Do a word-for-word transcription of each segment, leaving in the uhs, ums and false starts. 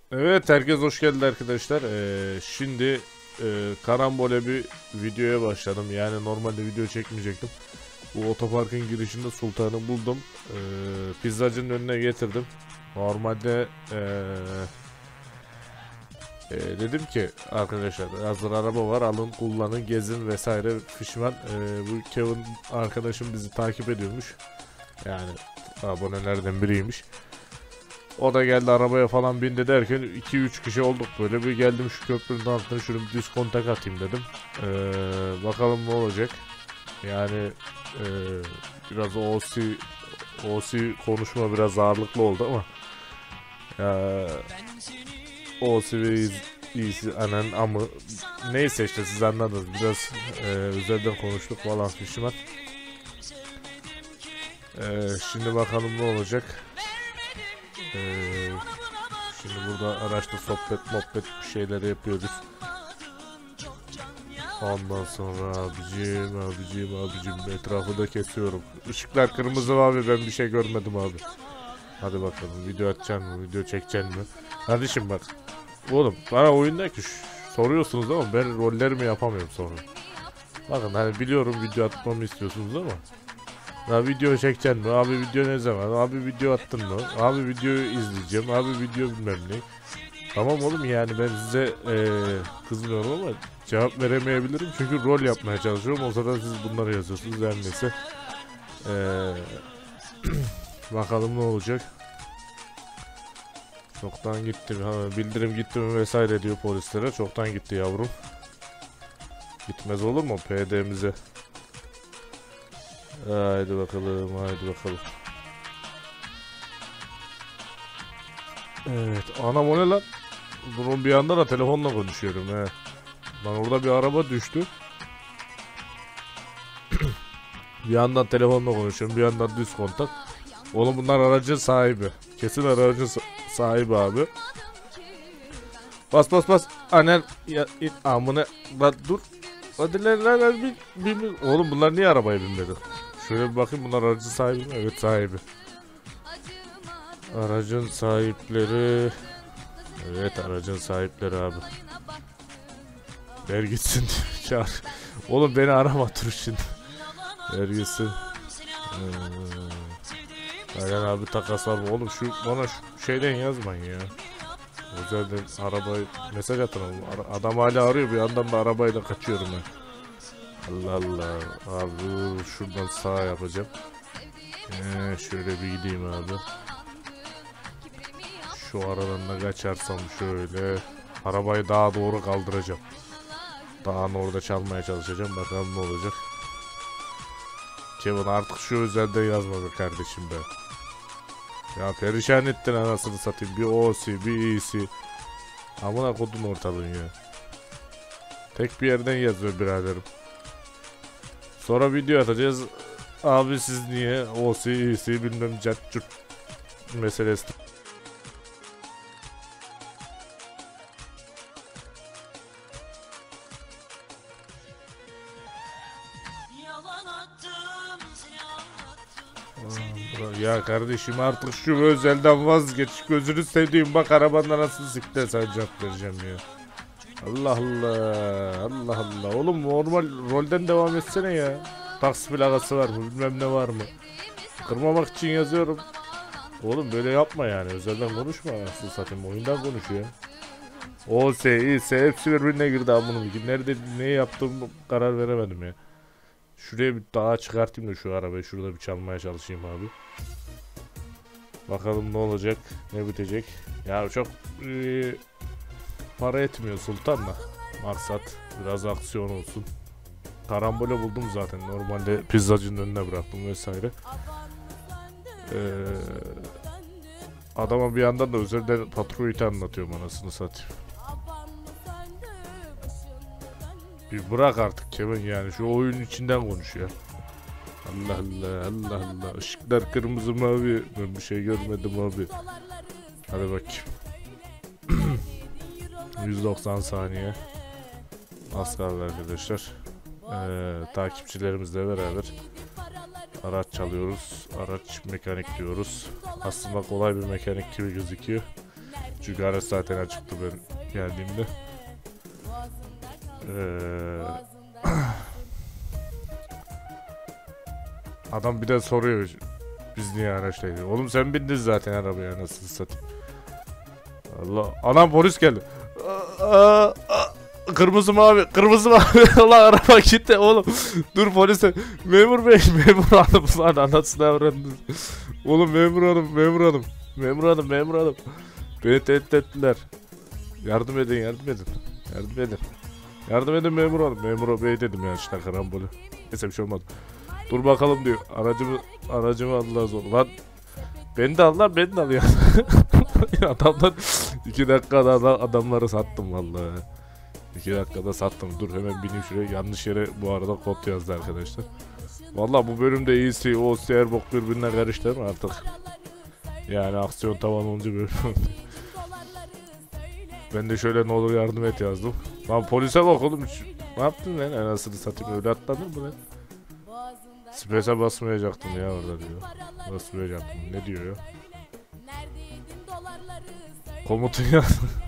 Evet, herkes hoş geldi arkadaşlar. Ee, şimdi e, karambole bir videoya başladım. Yani normalde video çekmeyecektim. Bu otoparkın girişinde Sultan'ı buldum. Ee, pizzacının önüne getirdim. Normalde e, e, dedim ki arkadaşlar, hazır araba var, alın kullanın gezin vesaire fişman. Ee, bu Kevin arkadaşım bizi takip ediyormuş. Yani abonelerden biriymiş. O da geldi arabaya falan bindi derken iki üç kişi olduk böyle. Bir geldim şu köprünün altına, şunu bir düz kontak atayım dedim. Ee, bakalım ne olacak. Yani e, biraz O C O C konuşma biraz ağırlıklı oldu ama ya, O C ve iyisi anan amı neyse işte, siz anladınız. Biraz e, özelden konuştuk falan fişman. Ee, şimdi bakalım ne olacak. Ee, Şimdi burada araçta sohbet muhabbet bir şeyler yapıyoruz. Ondan sonra abicim abicim abicim etrafı da kesiyorum. Işıklar kırmızı abi, ben bir şey görmedim abi. Hadi bakalım, video atacaksın mı, video çekeceksin mi? Kardeşim bak oğlum, bana oyundaki soruyorsunuz ama ben rollerimi yapamıyorum sonra. Bakın hani biliyorum video atmamı istiyorsunuz ama ya video çekeceksin mi? Abi video ne zaman? Abi video attın mı? Abi videoyu izleyeceğim. Abi video bilmem ne. Tamam oğlum, yani ben size ee, kızmıyorum ama cevap veremeyebilirim. Çünkü rol yapmaya çalışıyorum. O sırada siz bunları yazıyorsunuz. Her neyse. Ee, bakalım ne olacak. Çoktan gitti. Ha, bildirim gitti mi vesaire diyor polislere. Çoktan gitti yavrum. Gitmez olur mu P D'mize? Haydi bakalım, haydi bakalım. Evet, anam o ne lan? Bunun bir yandan da telefonla konuşuyorum he. Lan orada bir araba düştü. Bir yandan telefonla konuşuyorum, bir yandan düz kontak. Oğlum bunlar aracın sahibi. Kesin aracın sahibi abi. Bas bas bas. Annen ya it, amına lan dur. Hadi lan lan lan bin, bin, bin. Oğlum bunlar niye arabaya binmedi? Şöyle bir bakayım, bunlar aracın sahibi mi? Evet, sahibi. Aracın sahipleri. Evet, aracın sahipleri abi. Ver gitsin. Çağır. Oğlum beni arama, dur şimdi. Ver gitsin. Ee, Aynen abi, takas var mı? Oğlum şu bana şu şeyden yazmayın ya. Özelden arabayı mesaj atın. Adam hala arıyor, bir yandan da arabayla kaçıyorum ben. Allah Allah. Abi şuradan sağa yapacağım. Ee, şöyle bir gideyim abi. Şu aradan da kaçarsam şöyle. Arabayı daha doğru kaldıracağım. Dağın orada çalmaya çalışacağım. Bakalım ne olacak. Kevin artık şu özelden yazma be kardeşim be. Ya perişan ettin anasını satayım. Bir O C bir E C. Amına kodun ortalığın ya. Tek bir yerden yazıyor biraderim. Sonra video atacağız. Abi siz niye O C E C bilmem cart meselesi. Ya kardeşim artık şu özelden vazgeç. Gözünü sevdiğim, bak arabanın nasıl siktir, sen cevap vereceğim ya. Allah Allah. Allah Allah. Oğlum normal rolden devam etsene ya. Taksi plakası var mı, bilmem ne var mı? Kırmamak için yazıyorum. Oğlum böyle yapma yani. Özelden konuşma. Nasıl satayım, oyundan konuşuyor. O S, İ, S hepsi birbirine girdi amına. Nerede ne yaptığımı karar veremedim ya. Şuraya bir daha çıkartayım da şu arabayı şurada bir çalmaya çalışayım abi. Bakalım ne olacak, ne bitecek. Ya çok e, para etmiyor Sultan da. Maksat biraz aksiyon olsun. Karambole buldum zaten. Normalde pizzacının önüne bıraktım vesaire. Ee, adama bir yandan da özelden Patrioit'i anlatıyorum, anasını satayım. Bir bırak artık Kevin, yani şu oyunun içinden konuşuyor. Allah Allah Allah Allah. Işıklar kırmızı mavi. Ben bir şey görmedim abi. Hadi bakayım. yüz doksan saniye. Az kaldı arkadaşlar. Ee, takipçilerimizle beraber araç çalıyoruz. Araç mekanik diyoruz. Aslında kolay bir mekanik gibi gözüküyor. Çünkü araç zaten açıktı ben geldiğimde. Ee, adam bir de soruyor biz niye araçtayız. Oğlum sen bindin zaten arabaya, nasıl satayım. Allah, anam polis geldi. Aa, aa, kırmızı mavi, kırmızı mavi. Allah araba gitti oğlum. Dur polise. Memur bey, memur hanım lan, anasını öğrendiniz. Oğlum memur hanım, memur hanım. Memur hanım, memur hanım. Beni tehdit ettiler. Yardım edin, yardım edin. Yardım edin. Yardım edin memur hanım. Memur bey dedim ya işte, karambolü. Neyse bir şey olmadı. Dur bakalım diyor. Aracımı, aracımı aldılar zor. Lan beni de aldılar, beni de alıyor. Adamlar iki dakikada adam, adamları sattım vallahi. iki dakikada sattım. Dur hemen bineyim şuraya. Yanlış yere bu arada kod yazdı arkadaşlar. Vallahi bu bölümde iyisi o siyer bok birbirine karıştı mı artık? Yani aksiyon tavan olunca böyle. Ben de şöyle ne olur yardım et yazdım. Lan polise bak oğlum. Ne yaptın lan, anasını satayım, öyle atlanır mı lan? Space'e basmayacaktım ya orada diyor. Basmayacaktım. Ne diyor ya? Komutu ya.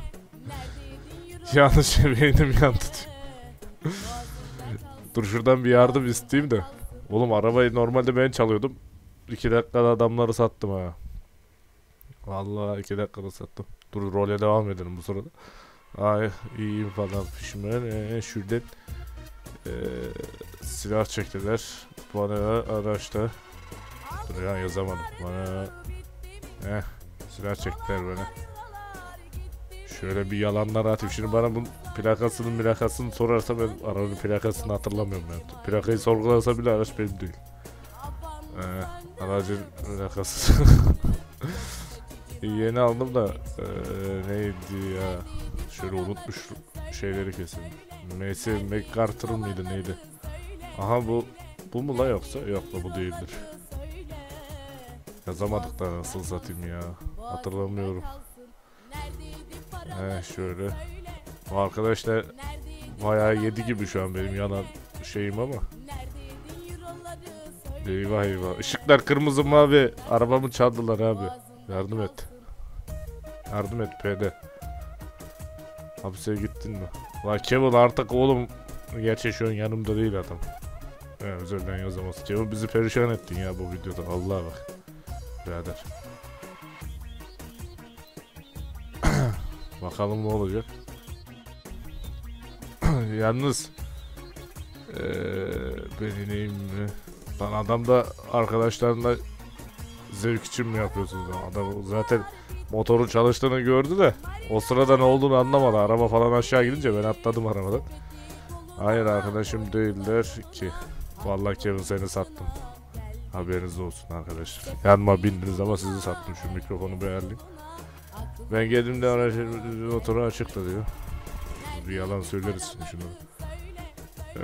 Yanlış beynim yandı diyor. Dur şuradan bir yardım isteyeyim de. Oğlum arabayı normalde ben çalıyordum. iki dakikada adamları sattım ha. Vallahi iki dakikada sattım. Dur role devam edelim bu sırada. Ay iyiyim falan pişman. Ee, şuradan ee, silah çektiler. Bana araçta. Dur ya yazamadım. Bana eh, silah çektiler bana. Şöyle bir yalanlar atayım. Şimdi bana bunun plakasının plakasını sorarsa ben arabanın plakasını hatırlamıyorum ben. Plakayı sorgularsa bile araç benim değil. Ee, aracın plakası. Yeni aldım da ee, neydi ya? Şöyle unutmuş şeyleri kesin. M S MacArthur mıydı neydi? Aha bu bu mu la yoksa? Yok da bu değildir. Yazamadık da nasıl satayım ya. Hatırlamıyorum. He şöyle. Bu arkadaşlar bayağı yedi gibi şu an benim yanan şeyim ama. Eyvah eyvah. Işıklar kırmızı mavi. Arabamı çaldılar abi. Yardım et. Yardım et P D. Hapse gittin mi? La Kevin artık oğlum. Gerçi şu an yanımda değil adam. He özelden yazamaz. Kevin bizi perişan ettin ya bu videoda. Allah'a bak. Birader. Bakalım ne olacak. Yalnız ee, ben ineyim mi? Lan adam da arkadaşlarına zevk için mi yapıyorsunuz? Adam zaten motorun çalıştığını gördü de o sırada ne olduğunu anlamadı. Araba falan aşağı gidince ben atladım arabadan. Hayır arkadaşım değiller ki. Vallahi Kevin seni sattım. Haberiniz olsun arkadaşlar. Yanıma bindiniz ama sizi sattım. Şu mikrofonu beğendim. Ben geldiğimde aracın motoru açıktı diyor. Bir yalan söyleriz şimdi şunu. Ee,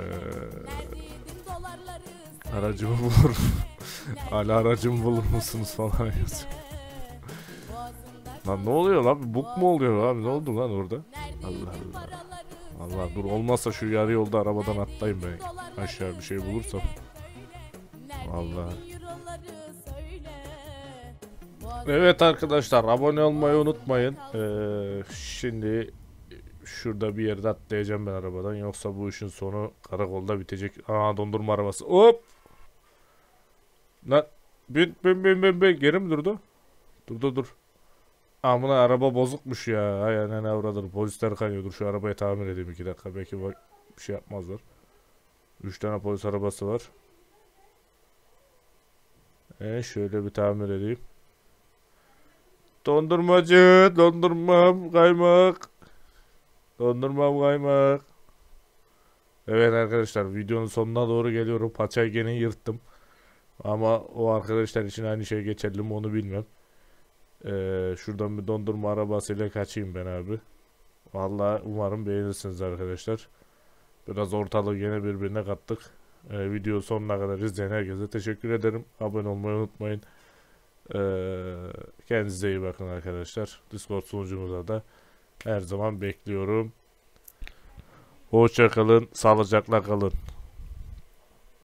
aracımı bulur. Hala aracımı bulur musunuz falan yazıyor. Lan ne oluyor lan? Buk mu oluyor abi? Ne oldu lan orada? Allah Allah. Allah dur olmazsa şu yarı yolda arabadan atlayayım ben. Aşağı bir şey bulursam. Vallahi. Evet arkadaşlar abone olmayı unutmayın. Ee, şimdi şurada bir yerde atlayacağım ben arabadan. Yoksa bu işin sonu karakolda bitecek. Aa dondurma arabası. Hop. Lan bin bin bin bin bin geri mi durdu? Durdu dur. Amına araba bozukmuş ya. Hay anne avradır. Polisler kanıyordur. Şu arabayı tamir edeyim iki dakika. Belki bir şey yapmazlar. Üç tane polis arabası var. E şöyle bir tamir edeyim. Dondurmacı, dondurmam kaymak. Dondurmam kaymak. Evet arkadaşlar videonun sonuna doğru geliyorum. Paçayı gene yırttım. Ama o arkadaşlar için aynı şey geçerli mi onu bilmem. Ee, şuradan bir dondurma arabasıyla kaçayım ben abi. Vallahi umarım beğenirsiniz arkadaşlar. Biraz ortalığı yine birbirine kattık. Ee, video sonuna kadar izleyen herkese teşekkür ederim. Abone olmayı unutmayın. Ee, kendinize iyi bakın arkadaşlar. Discord sunucumuza da her zaman bekliyorum. Hoşça kalın, sağlıcakla kalın.